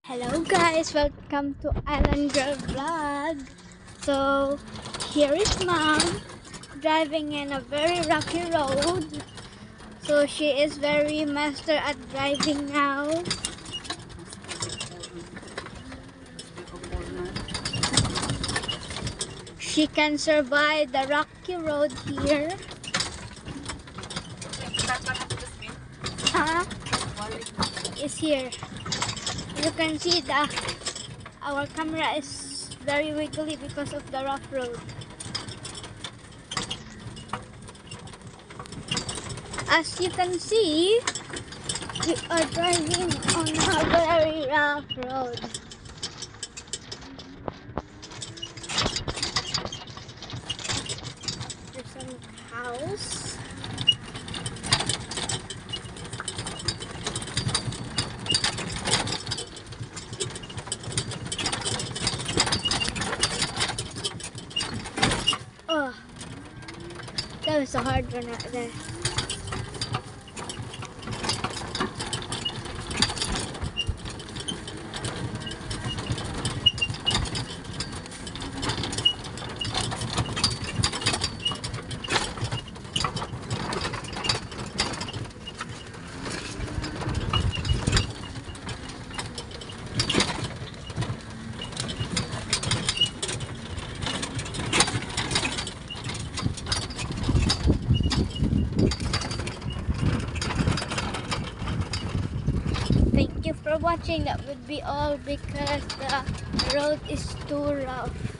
Hello guys, welcome to Island Girl Vlog. So here is mom driving in a very rocky road. So she is very master at driving now. She can survive the rocky road here. Is here. You can see our camera is very wiggly because of the rough road. As you can see, we are driving on a very rough road. There's some cows. Oh, that was a hard one right there. Thank you for watching. That would be all because the road is too rough.